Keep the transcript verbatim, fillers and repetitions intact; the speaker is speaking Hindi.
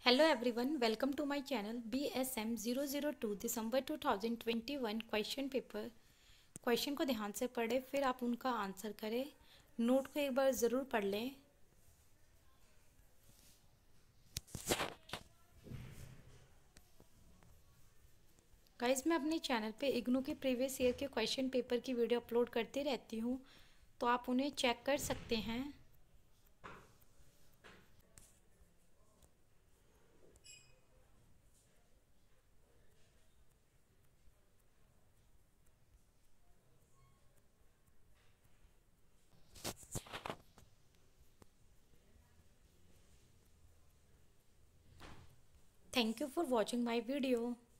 Hello everyone, welcome to my channel B S M zero zero two December two thousand twenty one question paper. Question को ध्यान से पढ़ें, फिर आप उनका आंसर करें। नोट को एक बार ज़रूर पढ़ लें। गाइस, मैं अपने चैनल पे इग्नू के प्रीवियस ईयर के क्वेश्चन पेपर की वीडियो अपलोड करती रहती हूँ, तो आप उन्हें चेक कर सकते हैं। Thank you for watching my video.